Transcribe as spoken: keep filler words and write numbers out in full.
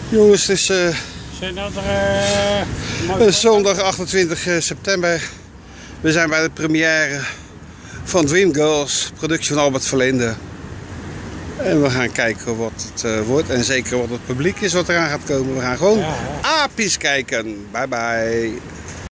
Jongens, het is uh, Zijn dat er, uh, zondag achtentwintig september. We zijn bij de première van Dreamgirls, productie van Albert Verlinde. En we gaan kijken wat het uh, wordt en zeker wat het publiek is wat eraan gaat komen. We gaan gewoon ja, ja. apies kijken. Bye bye.